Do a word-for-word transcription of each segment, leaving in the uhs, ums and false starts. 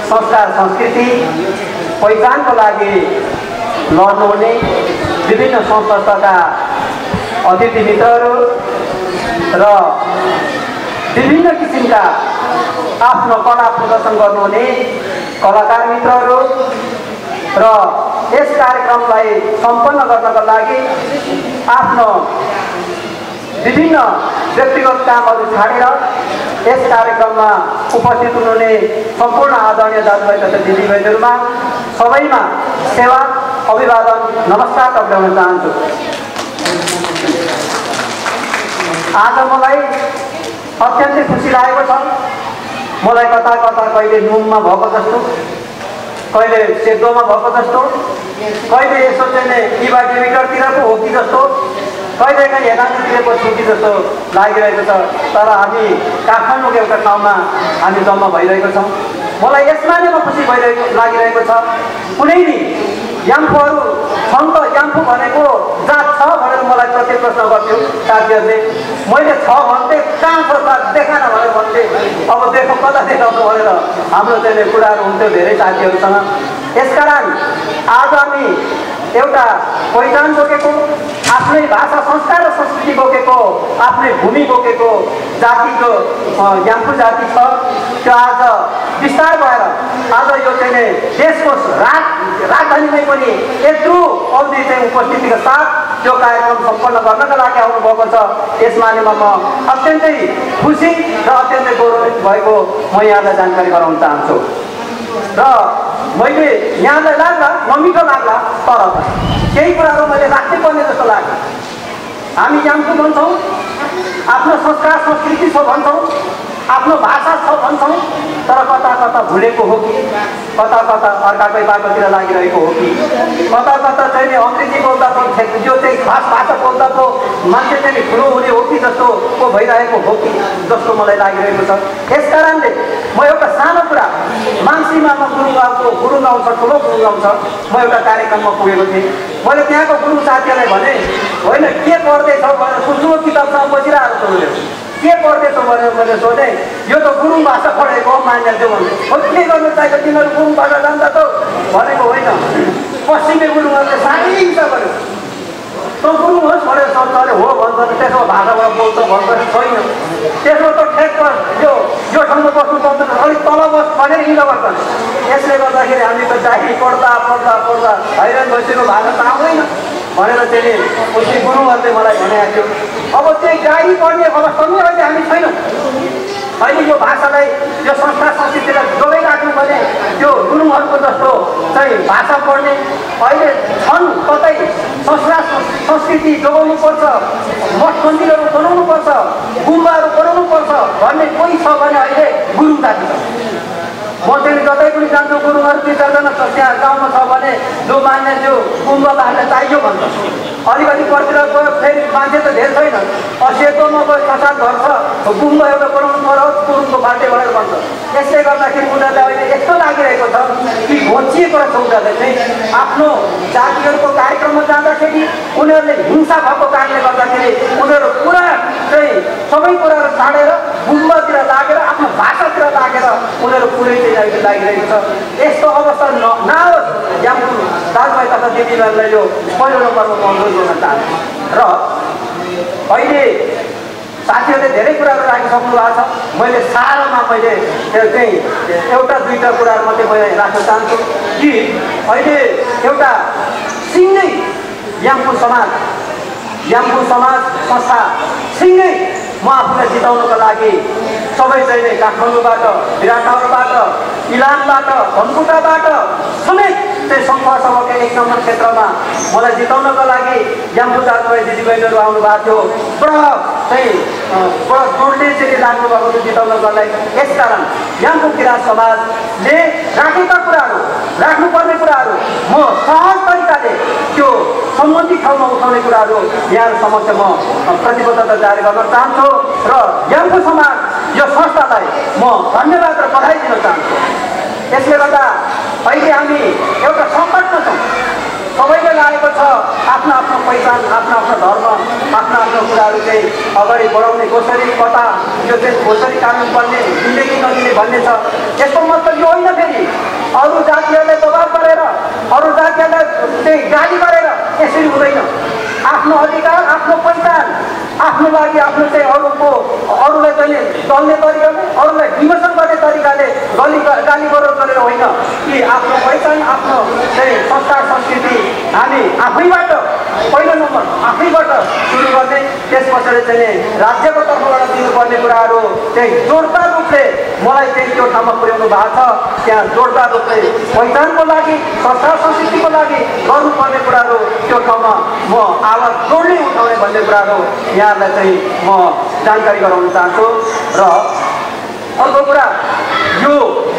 संस्कार संस्कृति पहिचानको लागि लड्नुहुने विभिन्न संस्थाका अतिथि मित्रहरू र विभिन्न किसिमका आफ्नो कला प्रदर्शन गर्नुहुने कलाकार मित्रहरू र यस कार्यक्रमलाई सम्पन्न गर्नका लागि आफ्नो विभिन्न व्यक्तिगत कामहरू छाडेर यस कार्यक्रममा उपस्थित हुनुहुने सम्पूर्ण आदरणीय दाजुभाइ तथा दिदीबहिनीहरूमा सबैमा सेवा अभिवादन नमस्कार टक्राउन चाहन्छु। आज मलाई अत्यन्तै खुसी लागेको छ। मलाई कता कता कहिले नुममा भएको जस्तो, कहिले सेद्धोमा भएको जस्तो, कहिले यसो चाहिँ इभा डेबिटरतिरको हो कि जस्तो, कहिले काहीँ हेदानतिरको छु कि जस्तो लागिरहेको छ। तर हामी काठमाडौँको एउटा ठाउँमा हामी जम्मा भइरहेको छौँ। मलाई यसमा नै म खुसी भइरहेको लागिरहेको छ। कुनै नि याम्फूहरू छन् त, याम्फू भनेको जात छ भनेर मलाई प्रत्येक प्रश्न गर्थ्यो साथीहरूले। मैले छ भन्थे, कहाँ छ जात देखान भनेर भन्थे। अब देखो कता देखाउनु भनेर हाम्रो चाहिँ कुराहरू हुन्थ्यो धेरै साथीहरूसँग। यसकारण आज हामी एउटा पहिचान बोकेको, आफ्नै भाषा संस्कार र संस्कृति बोकेको, आफ्नै भूमि बोकेको जाति जो याम्फू जाति छ, त्यो आज विस्तार भएर आज यो चाहिँ देशको राज राजधानीमै पनि यत्रो अवधि चाहिँ उपस्थितिका साथ त्यो कार्यक्रम सम्पन्न गर्नका लागि आउनुभएको छ। यसमा म अत्यन्तै खुसी र अत्यन्तै गौरवित भएको म यहाँलाई जानकारी गराउन चाहन्छु। र मैले यहाँलाई लाग्ला नमिठो लाग्ला, तर केही कुराहरू मैले राख्नै पर्ने जस्तो लाग्छ। हामी याम्फू भन्छौँ, आफ्नो संस्कार संस्कृति छ भन्छौँ, आफ्नो भाषा छ भन्छौँ, तर कता कता भुलेको हो कि, कता कता अर्काकै बाटोतिर लागिरहेको हो कि, कता कता चाहिँ अङ्ग्रेजी बोल्दा पो जो चाहिँ खास भाषा बोल्दा पो मान्छे चाहिँ ठुलो हुने हो कि जस्तो पो भइरहेको हो कि जस्तो मलाई लागिरहेको छ। यस कारणले म एउटा सानो कुरा, मानसीमामा गुरुङ गाउँको गुरुङ गाउँ छ, ठुलो गुरुङ गाउँ छ, म एउटा कार्यक्रममा पुगेको थिएँ। मैले त्यहाँको गुरुङ साथीहरूलाई भने, होइन के पढ्दैछौ भनेर कुचुको किताबसँग बसिरहेको छु। उसले के पढ्दैछौ भनेर मैले सोधेँ। यो त गुरुङ भाषा पढेको हो मान्यन्छु भने। हो के गर्नु चाहिन्छ, तिमीहरू गुरुङ भाषा जान्छ त भनेको होइन। पश्चिमे गुरुङहरूले साह्रै हिंसा गर्यो। तँ गुरुङ होस् भनेर सोध्छ, अरे हो भन्छ, त्यसो भाषाबाट बोल्छ भन्छ छैन। त्यसो त ठेक्क यो यो ठाउँमा बस्नु पर्दैन, अलिक तल बस् भनेर हिँड्न पर्छ। यसले गर्दाखेरि हामी त डाइरी पढ्दा पढ्दा पढ्दा हैरान भइसक्यो, भाषा त आउँदैन भनेर चाहिँ उसले गुरुङहरूले मलाई भनेको थियो। अब चाहिँ डाइरी पढ्ने अवस्थामै अहिले हामी छैनौँ। अहिले यो भाषालाई, यो संस्कार संस्कृतिलाई जोगाइराख्नु भने त्यो गुरुङहरूको जस्तो चाहिँ भाषा पढ्ने अहिले छन्। कतै संस्कार संस्कृति जोगाउनुपर्छ, मठ मन्दिरहरू बनाउनुपर्छ, गुम्बाहरू बनाउनुपर्छ भन्ने कोही छ भने अहिले गुरुङ जाति छ। म चाहिँ जतै पनि जान्छु, गुरुङहरू दुई चारजना छ त्यहाँ गाउँमा छ भने जो मान्ने त्यो गुम्बा बाख्रा चाहियो भन्छ। अलिकति पर्तिर गयो फेरि मान्छे त धेरै छैन, सेतोमा गयो छ सात घर छ, गुम्बा एउटा बनाउनु पर्यो गुरुङको बाटे भनेर भन्छ। यसले गर्दाखेरि उनीहरूलाई अहिले यस्तो लागिरहेको छ कि घोचिएको रहेछ। उनीहरूले चाहिँ आफ्नो जातिहरूको कार्यक्रममा जाँदाखेरि उनीहरूले हिंसा भएको कारणले गर्दाखेरि उनीहरू पुरा चाहिँ सबै कुराहरू छाडेर गुम्बातिर लागेर आफ्नो भाषातिर लागेर उनीहरू पुरै चाहिँ लागिरहेको छ। यस्तो अवस्था न नआओस् याम्फू दाजुभाइ तथा दिदीबहिनीलाई यो पहिलो नम्बरमा म अनुरोध गर्न चाहन्छु। र अहिले साथीहरूले धेरै कुराहरू राखिसक्नु भएको छ। मैले सारामा मैले चाहिँ एउटा दुईवटा कुराहरू मात्रै मैले राख्न चाहन्छु कि अहिले एउटा सिङ्गै याम्फू समाज याम्फू समाज संस्था सिङ्गै म आफूलाई जिताउनको लागि सबै चाहिँ काठमाडौँबाट, विराटनगरबाट, इलामबाट, धनकुटाबाट समेत चाहिँ सङ्घर्षको एक नम्बर क्षेत्रमा मलाई जिताउनको लागि याम्फू दाजुभाइ दिदीबहिनीहरू आउनु भएको थियो। पुरा चाहिँ पुरा जोडले चाहिँ लाग्नुभएको थियो जिताउनको लागि। यसकारण याम्फू किराँत समाजले राखेका कुराहरू, राख्नुपर्ने कुराहरू म सहज तरिकाले त्यो सम्बन्धित ठाउँमा उठाउने कुराहरू यहाँ समक्ष म प्रतिबद्धता जारी गर्न चाहन्छु र याम्फू समाज यो संस्थालाई म धन्यवाद र बधाई दिन चाहन्छु। यसले गर्दा अहिले हामी एउटा सङ्कटमा छौँ। सबैले लागेको छ आफ्नो आफ्नो पहिचान, आफ्नो आफ्नो धर्म, आफ्नो आफ्नो कुराहरू चाहिँ अगाडि बढाउने, कसरी कता यो चाहिँ कसरी कानुन बन्ने, दिने कि नदिने भन्ने छ। यसको मतलब यो होइन फेरि अरू जातिहरूलाई दबाब गरेर, अरू जातिहरूलाई चाहिँ गाली गरेर यसरी हुँदैन। आफ्नो अधिकार, आफ्नो पहिचान, आफ्नो लागि आफ्नो चाहिँ अरूको अरूलाई चाहिँ दल्ने तरिकाले, अरूलाई विमोचन गर्ने तरिकाले गली गाली गरोड गरेर होइन कि आफ्नो पहिचान, आफ्नो चाहिँ संस्कार संस्कृति हामी आफैबाट पहिलो नम्बर आफैबाट सुरु गर्ने, त्यस पछाडि चाहिँ राज्यको तर्फबाट दिनुपर्ने कुराहरू चाहिँ जोडदार रूपले मलाई चाहिँ त्यो ठाउँमा पुर्याउनु भएको छ। त्यहाँ जोडदार रूपले पहिचानको लागि, संस्कार संस्कृतिको लागि गर्नुपर्ने कुराहरू त्यो ठाउँमा म आवाज जोड्ने उठाउने भन्ने कुराहरू यहाँलाई चाहिँ म जानकारी गराउन चाहन्छु। र अर्को कुरा यो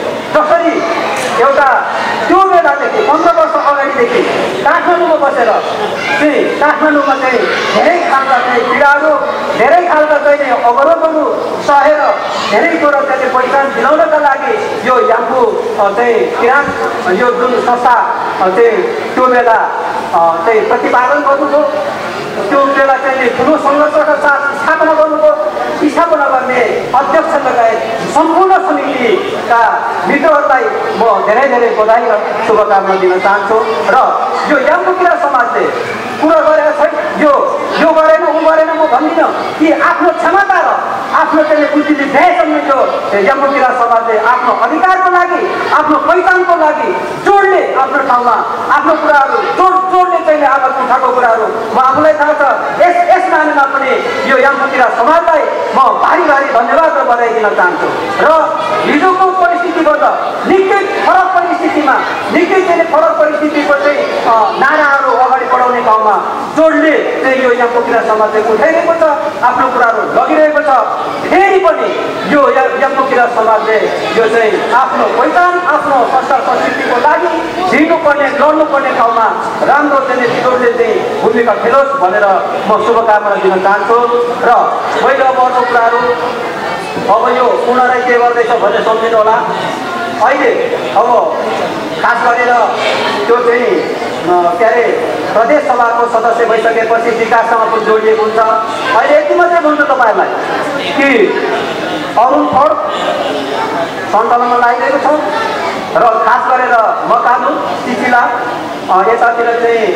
जसरी एउटा त्यो बेलादेखि पन्ध्र वर्ष अगाडिदेखि काठमाडौँमा बसेर चाहिँ काठमाडौँमा चाहिँ धेरै खालका चाहिँ पीडाहरू, धेरै खालका चाहिँ अवरोधहरू सहेर धेरै कुरा चाहिँ पहिचान दिलाउनका लागि यो याम्फू चाहिँ किरान यो जुन संस्था चाहिँ त्यो बेला चाहिँ प्रतिपादन गर्नुभयो, त्यो बेला चाहिँ ठुलो सङ्घर्षका साथ स्थापना गर्नुभयो। स्थापना गर्ने अध्यक्ष लगायत सम्पूर्ण समितिका मित्रहरूलाई म धेरै धेरै बधाई र शुभकामना दिन चाहन्छु। र यो याम्फू किरान समाजले कुरा गरेको छैन, यो यो गरेन ऊ गरेन म भन्दिनँ कि आफ्नो क्षमता र आफ्नो चाहिँ बुद्धिले भ्याएसम्म यो याम्फू किरान समाजले आफ्नो अधिकारको लागि, आफ्नो पहिचानको लागि जोडले आफ्नो ठाउँमा आफ्नो कुराहरू जोड जोडले चाहिँ आवाज उठाएको कुराहरू म आफूलाई थाहा छ। यस यस मानेमा पनि यो याम्फू किरान समाजलाई म भारी भारी धन्यवाद र बधाई दिन चाहन्छु। र हिजोको परिस्थितिबाट निकै फरक परिस्थितिमा, निकै चाहिँ फरक परिस्थितिको चाहिँ नाराहरू अगाडि बढाउने ठाउँमा जोडले चाहिँ यो याम्फू किरान समाजले उठाइरहेको छ, आफ्नो कुराहरू लगिरहेको छ। फेरि पनि यो याम्फू किरान समाजले यो चाहिँ आफ्नो पहिचान, आफ्नो संस्कार संस्कृतिको लागि हिँड्नुपर्ने, लड्नुपर्ने ठाउँमा राम्रो चाहिँ जोडले चाहिँ भूमिका खेलोस् भनेर म शुभकामना दिन चाहन्छु। र मैले अब अर्को कुराहरू अब यो पूर्ण राई के गर्दैछ भनेर सम्झिनु होला। अहिले अब खास गरेर त्यो चाहिँ के अरे प्रदेश सभाको सदस्य भइसकेपछि विकाससँग पनि जोडिएको हुन्छ। अहिले यति मात्रै भन्छु तपाईँहरूलाई कि अरुण फड सञ्चालनमा लागिरहेको छ र खास गरेर मकानु सिसिला यतातिर चाहिँ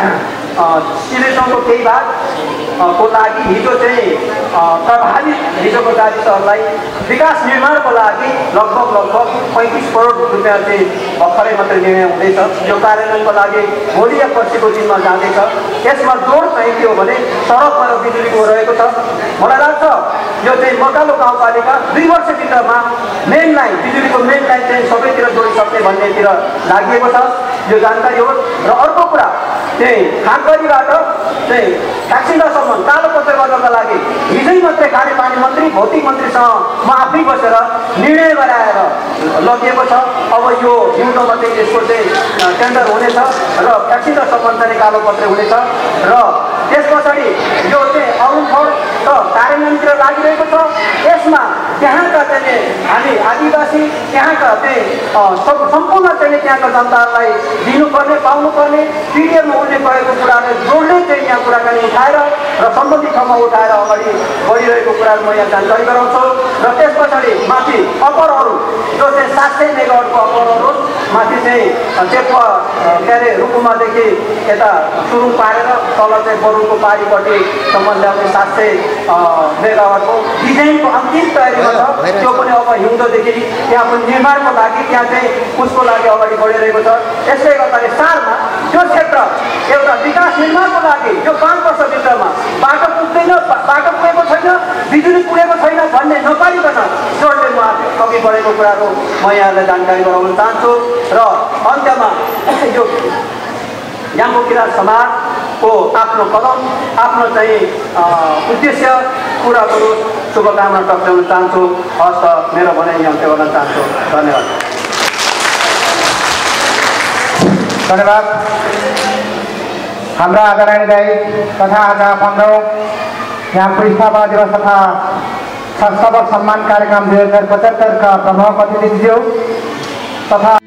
सिलेसनको केही भाग को लागि हिजो चाहिँ प्रभावित हिजोको गाविसहरूलाई विकास निर्माणको लागि लगभग लगभग पैँतिस करोड रुपियाँ चाहिँ भर्खरै मात्रै निर्णय हुँदैछ। यो कार्यान्वयनको लागि भोलि या पर्सिको दिनमा जाँदैछ। यसमा जोड चाहिँ के हो भने सडकमा र बिजुलीको रहेको छ। मलाई लाग्छ यो चाहिँ मकालो गाउँपालिका दुई वर्षभित्रमा मेन लाइन, बिजुलीको मेन लाइन चाहिँ सबैतिर जोडिसक्ने भन्नेतिर लागि छ। यो जानकारी हो। र अर्को कुरा चाहिँ खाकगढीबाट चाहिँ फ्याक्सिन्दासम्म कालो पत्र गर्नका लागि हिजै मात्रै खानेपानी मन्त्री, भौतिक मन्त्रीसँग म आफै बसेर निर्णय गराएर लगिएको छ। अब यो हिउँदोमा चाहिँ यसको चाहिँ टेन्डर हुनेछ र फ्याक्सिन्दासम्म चाहिँ कालो पत्र हुनेछ। र त्यस पछाडि यो चाहिँ अरुण फड त कार्यान्वयनतिर लागिरहेको छ। यसमा त्यहाँका चाहिँ हामी आदिवासी, त्यहाँका चाहिँ सम्पूर्ण चाहिँ त्यहाँका जनताहरूलाई दिनुपर्ने, पाउनुपर्ने पिडिएफमा उल्लेख गरेको कुरालाई जोडले चाहिँ यहाँ कुराकानी उठाएर र सम्बन्धित ठाउँमा उठाएर अगाडि बढिरहेको कुराहरू म यहाँ जानकारी गराउँछु। र त्यस पछाडि माथि अपरहरू जो चाहिँ सात सय मेगावाटको अपरहरू माथि चाहिँ चेप के अरे रुकुमादेखि यता सुरु पारेर तल चाहिँ बरुङको पारिपट्टिसम्म ल्याउने सात सय मेगावाटको डिजाइनको अन्तिम तयारीमा छ। त्यो पनि अब हिउँदोदेखि त्यहाँ पनि निर्माणको लागि त्यहाँ चाहिँ उसको लागि अगाडि बढिरहेको छ। यसले गर्दाखेरि सालमा त्यो क्षेत्र एउटा विकास निर्माणको लागि यो पाँच वर्षभित्रमा बाटो पुग्दैन, बाटो पुगेको छैन, बिजुली पुगेको छैन भन्ने नपारिकन जोडले म अघि बढेको कुराहरू म यहाँलाई जानकारी गराउन चाहन्छु। र अन्त्यमा यो याम्फू किरान समाजको आफ्नो कदम, आफ्नो चाहिँ उद्देश्य पुरा गरोस्, शुभकामना टक्राउन चाहन्छु। हस्त मेरो भनाइ यहाँ अन्त्य गर्न चाहन्छु। धन्यवाद। धन्यवाद। हाम्रा आदरणीय तथा आज पन्ध्रौँ याम्फू स्थापना दिवस तथा संस्थापक सम्मान कार्यक्रम दुई हजार पचहत्तर का प्रमुख अतिथिज्यू तथा